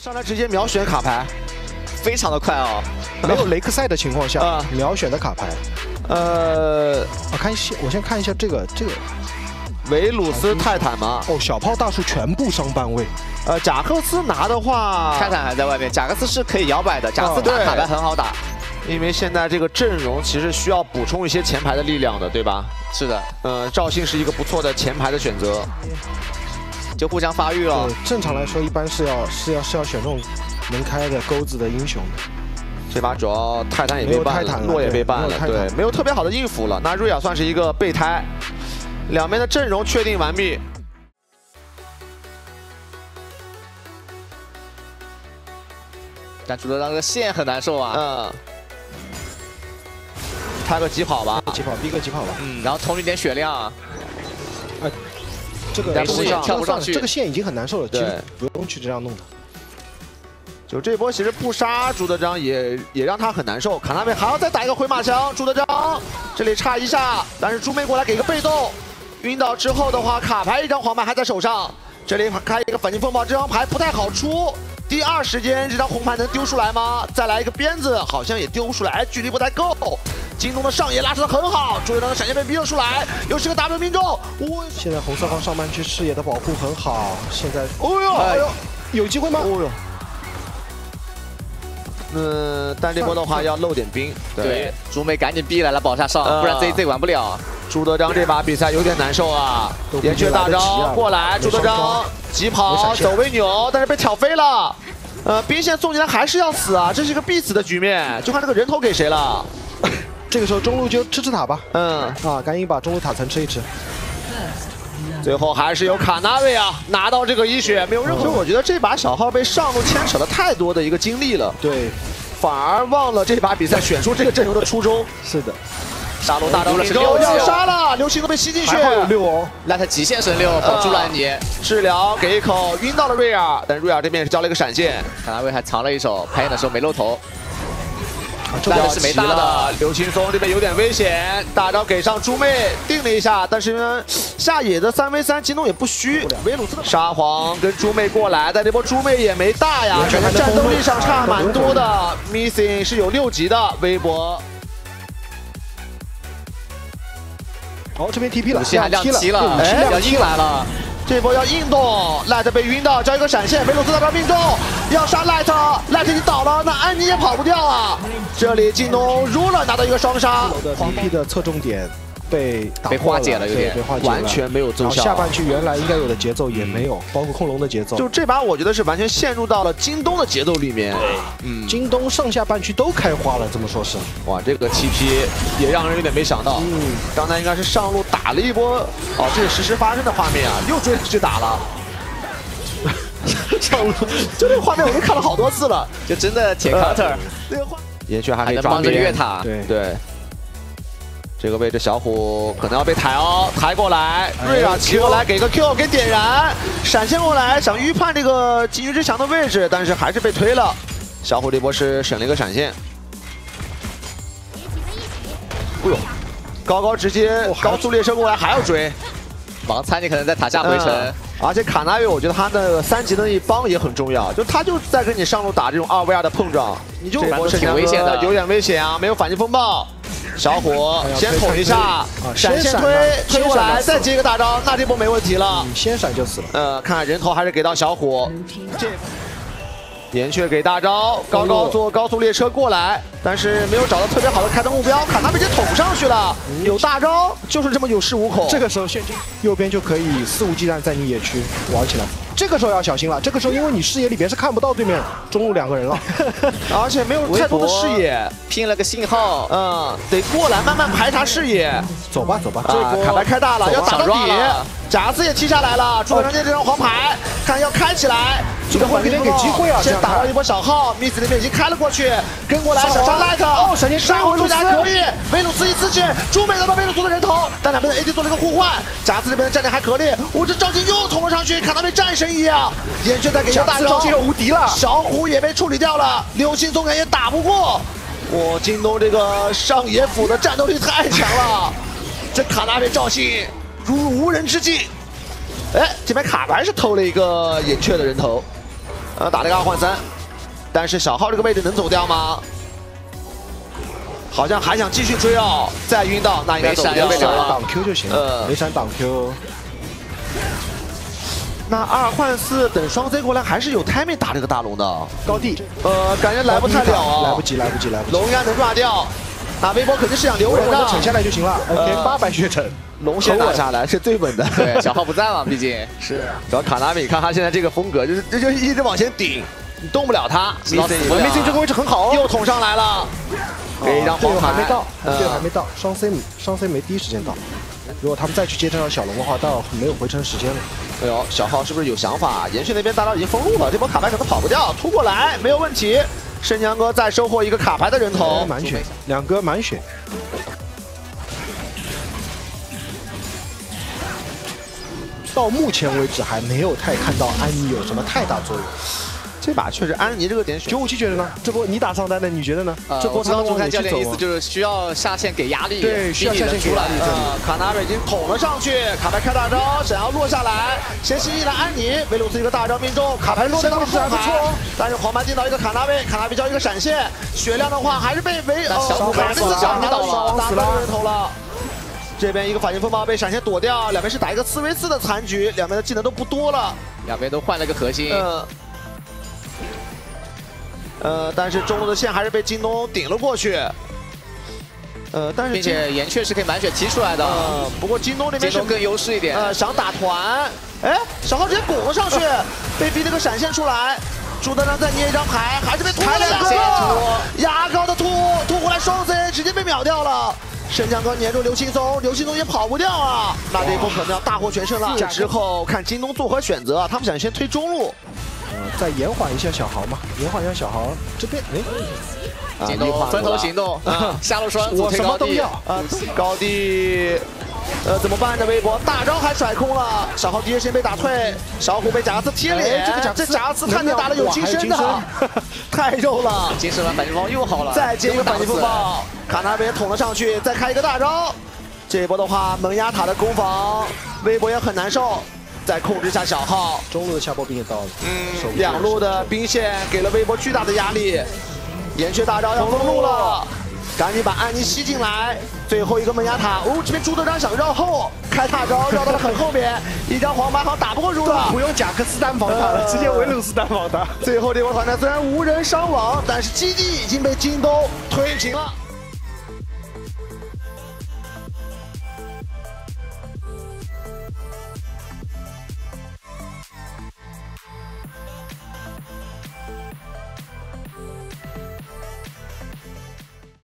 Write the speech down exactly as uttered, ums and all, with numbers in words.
上来直接秒选卡牌， 非常的快哦。 没有雷克赛的情况下， 啊秒选的卡牌。 呃， 我看先，我先看一下这个这个维鲁斯泰坦吗？ 哦，小炮大树全部上半位。 呃，贾克斯拿的话， 泰坦还在外面，贾克斯是可以摇摆的，贾克斯打卡牌很好打。 因为现在这个阵容其实需要补充一些前排的力量的，对吧？ 是的， 呃，赵信是一个不错的前排的选择， 就互相发育了。 正常来说，一般是要是要是要选这种能开的钩子的英雄的。 这把主要泰坦也被办了，诺也被办了，对，没有特别好的应付了。那瑞亚算是一个备胎，两边的阵容确定完毕。 但主德章这个线很难受啊。 嗯。开个疾跑吧， 疾跑，逼个疾跑吧。 嗯，然后充一点血量。 哎，这个线跳不上去， 这个线已经很难受了，其实不用去这样弄的。 就这波其实不杀朱德章也也让他很难受。卡纳维还要再打一个回马枪，朱德章这里差一下，但是朱妹过来给个被动，晕倒之后的话，卡牌一张黄牌还在手上，这里开一个反击风暴，这张牌不太好出。第二时间这张红牌能丢出来吗？再来一个鞭子，好像也丢不出来，距离不太够。京东的上野拉扯的很好，朱德章的闪现被逼了出来，又是个 W 命中。哦、 现在红色方上半区视野的保护很好，现在哦呦，哎呦， 有机会吗？ 哦呦。嗯，但这波的话要漏点兵。 对，朱妹赶紧逼来了保下上，呃、不然 Z Z 玩不了。 朱德章这把比赛有点难受啊！岩雀大招过来，朱德章疾跑走位扭，但是被挑飞了。呃，兵线送进来还是要死啊！这是一个必死的局面，就看这个人头给谁了。 这个时候中路就吃吃塔吧。 嗯啊，赶紧把中路塔层吃一吃。 最后还是有卡纳维啊拿到这个一血，没有任何。我觉得这把小号被上路牵扯了太多的一个精力了， 对， 反而忘了这把比赛选出这个阵容的初衷。 是的， 杀戮大招是六要杀了，流星都被吸进去。 还好有六哦， 那他极限神六保住了你。 治疗给一口，晕到了瑞尔，但瑞尔这边是交了一个闪现， 卡纳维还藏了一手，拍眼的时候没露头。 但是没大的，刘青松这边有点危险，大招给上猪妹定了一下，但是下野的三 v 三，京东也不虚，维鲁斯的沙皇跟猪妹过来，但这波猪妹也没大呀，感觉战斗力上差蛮多的。Missing 是有六级的，微博。 哦，这边 T P 了， 现在亮七了， 哎， 要硬来了。 这波要硬动 ，Light 被晕到，交一个闪现，维鲁斯大招命中，要杀 Light，Light 已经倒了，那安妮也跑不掉啊！这里京东 Ruler 拿到一个双杀 ，T P 的侧重点被被化解了，有点被化解了， 完全没有奏效。 下半区原来应该有的节奏也没有，包括控龙的节奏。 就这把我觉得是完全陷入到了京东的节奏里面。 嗯，京东上下半区都开花了，这么说是。 哇，这个 T P 也让人有点没想到。嗯，刚才应该是上路打了一波，哦，这是实时发生的画面啊，又追去打了。上路，就这个画面我都看了好多次了， 就真的铁 counter。 那个画，岩雀还可以抓帮着越塔。 对对。这个位置小虎可能要被抬哦，抬过来，瑞尔骑过来给个 Q 给点燃，闪现过来想预判这个金鱼之墙的位置，但是还是被推了。小虎这波是省了一个闪现。哎呦，高高直接高速列车过来还要追， 盲猜你可能在塔下回城。嗯， 而且卡纳维我觉得他的三级的一帮也很重要，就他就在跟你上路打这种二 v 二的碰撞，你就挺危险的， 有点危险啊，没有反击风暴。小虎先捅一下，闪现推推过来，再接一个大招，那这波没问题了。 你先闪就死了。 呃，看人头还是给到小虎。这岩雀给大招，高高坐高速列车过来，但是没有找到特别好的开的目标，卡纳被直接捅上去了。有大招就是这么有恃无恐。 这个时候现右边就可以肆无忌惮在你野区玩起来。这个时候要小心了，这个时候因为你视野里边是看不到对面中路两个人了， 而且没有太多的视野， 拼了个信号， 嗯，得过来慢慢排查视野。 走吧走吧， 这波卡牌开大了，要打到底。贾斯也踢下来了，朱德章这张黄牌，看要开起来， 这个会给点给机会啊！ 先打到一波小号 ，Miss 那边已经开了过去，跟过来想杀 Light， 哦，闪现杀回路加可以，维鲁斯一次去，朱美拿到维鲁斯的人头，但两边的 A D 做了一个互换，贾斯这边的战力还可以，我这赵金又冲了上去，看到没战神一样，岩雀在给一个大招， 赵金又无敌了， 小虎也被处理掉了，流星纵感也打不过，哇，京东这个上野辅的战斗力太强了，这卡纳被赵信如入无人之境。哎，这边卡牌是偷了一个岩雀的人头， 呃，打了个二换三，但是小号这个位置能走掉吗？好像还想继续追哦，再晕到那应该走不掉了。 挡 Q 就行了， 呃， 没闪挡 Q。 那二换四等双 Z 过来还是有 timing 打这个大龙的。 高地， 呃，感觉来不太了啊， 来不及，来不及，来不及。 龙应该能抓掉，那微博肯定是想留人的， 逞下来就行了。OK， 八百血惩。 龙先打下来是最稳的， 对，小号不在了，毕竟是。主要卡纳米看他现在这个风格，就是这就一直往前顶，你动不了他。 Missing 这个位置很好， 又捅上来了，给一张黄牌， 还没到，队友还没到，双 C 双 C 没第一时间到。如果他们再去接这条小龙的话，倒没有回城时间了。 哎呦，小号是不是有想法？延续那边大招已经封路了，这波卡牌可能跑不掉，突过来没有问题。申阳哥再收获一个卡牌的人头， 满血，两个满血。 到目前为止还没有太看到安妮有什么太大作用。 这把确实安妮这个点选。 九五七觉得呢？这波你打上单的，你觉得呢？ 呃、 这波知道朱开教练意思就是需要下线给压力， 对，需要下线给压力。 呃，卡纳瑞已经捅了上去，卡牌开大招，想要落下来，先吸引了安妮，维鲁斯一个大招命中，卡牌落在了后排，不错。但是黄牌进到一个卡纳贝，卡纳贝交一个闪现，血量的话还是被维呃小卡斯抢到了，打到人头了。 这边一个反击风暴被闪现躲掉，两边是打一个四 v 四的残局，两边的技能都不多了， 两边都换了个核心。 呃，呃，但是中路的线还是被京东顶了过去。呃，但是并且岩雀是可以满血提出来的。 呃，不过京东这边是更优势一点。 呃，想打团，哎，小号直接拱了上去，被逼了个闪现出来。朱德章再捏一张牌，还是被突了两个，牙膏的突突过来双 C， 直接被秒掉了。 申江哥黏住刘青松，刘青松也跑不掉啊！那这一波可能要大获全胜了。之后看京东作何选择啊？他们想先推中路， 呃，再延缓一下小豪嘛，延缓一下小豪这边， 哎，京东分头行动，下路双我什么都要啊！高地，呃，怎么办呢？微博大招还甩空了，小豪第一时间被打退，小虎被贾克斯贴脸，这个贾这贾克斯看着打的有轻身的，太肉了！ 金石丸反击风暴又好了， 再接一个反击风暴。 卡纳贝捅了上去，再开一个大招。这一波的话，蒙压塔的攻防，微博也很难受。再控制下小号， 中路的下波兵也到了。 嗯，两路的兵线给了微博巨大的压力。岩雀大招要封路了，赶紧把安妮吸进来。最后一个蒙压塔，哦，这边朱德章想绕后，开大招绕到了很后面，一张黄牌好像打不过如了， 不用贾克斯单防他了，直接维鲁斯单防他。 最后这波团战虽然无人伤亡，但是基地已经被京东推平了。